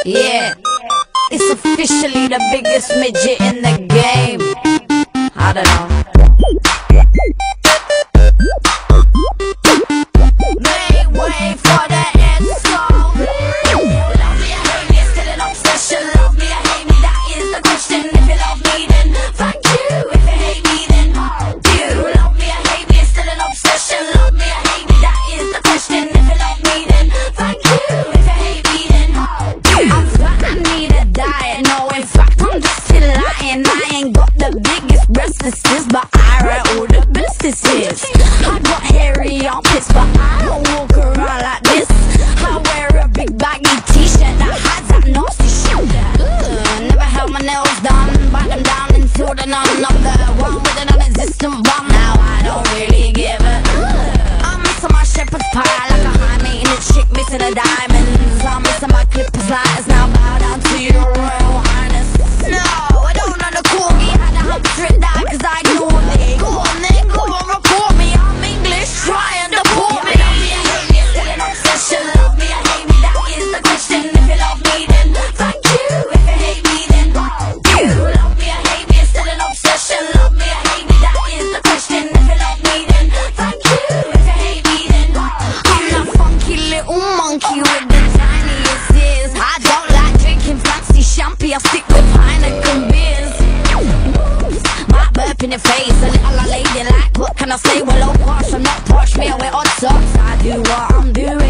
Yeah, it's officially the biggest midget in the game. I don't know. Make way for the expo. Love me or hate me, it's still an obsession. Love me or hate me, that is the question. If you love me, then thank you. If you hate me, then you. Love me or hate me, it's still an obsession. Love me or hate me, that is the question. If you love me, then thank you. If you hate me, then I'm fat, I need a diet. No, in fact, I'm just still lying. I ain't got the biggest breasts, but I write all the best this is. I got hairy armpits, but I don't walk around like this. I wear a big baggy t-shirt that hides that nasty shit. Never held my nails done, bite them down until the none. I'm the one with an non-existent bum. Now I don't really give a I'm missing my shepherd's pie like a high maintenance chick missing a diamonds. I'm missing my clippers lighters. Now bow down to your royal highness. No, I don't undercall me. Had a hump straight down cause I ignored me. Go on then, go on, report me. I'm English, try and deport me. Love me or hate me, it's still an obsession. Love me or hate me, that is the question. If you love me, then thank you. If you hate me, then you. Love me or hate me, it's still an obsession. Love me or hate me, that is the question. If you love me, then thank you. If you hate me, then I'm that funky little monkey with the tiniest ears. I don't like drinking fancy champagne, I stick with Heineken beers. Might burp in your face, a little lady like, what can I say? Well, of course I'm not posh, me I wear odd socks. I do what I'm doing.